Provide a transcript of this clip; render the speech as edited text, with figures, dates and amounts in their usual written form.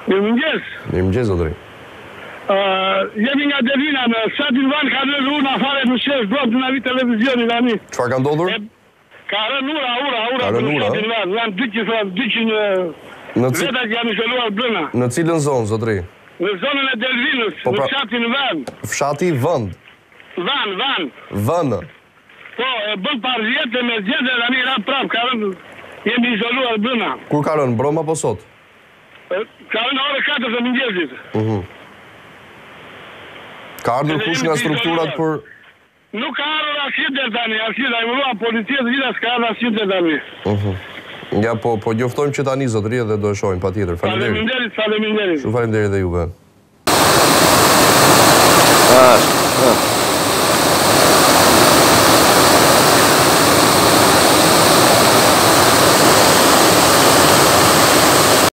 Mirëmëngjes, zotëri. Jemi nga Delvina në Satin Van, ka rënë unë afare në shesh, do të na vi televizioni tani. Çfarë ka ndodhur? Ka rënë ura. Ka rënë ura? Janë 200 veta që janë izoluar brenda. Në cilën zonë, zotëri? Në zonën e Delvinës, në fshatin Van. Fshati Vënd. Van. Vënd. Po, e bën parë vjetë me zgjedhje tani ra prap, ka rënë jemi izoluar brenda. Kur ka rënë, broma apo sot? Ka rënë ore 4 të mëngjesit. Ka ardhur kush nga strukturat për... Nuk ka ardhur asnjë deri tani, asnjë ajmëruar policia të gjitha s'ka ardhur asnjë deri tani. Ja, po njoftojmë që tani zotëri dhe do e shohim patjetër. Faleminderit. Faleminderit. Shumë faleminderit dhe juve.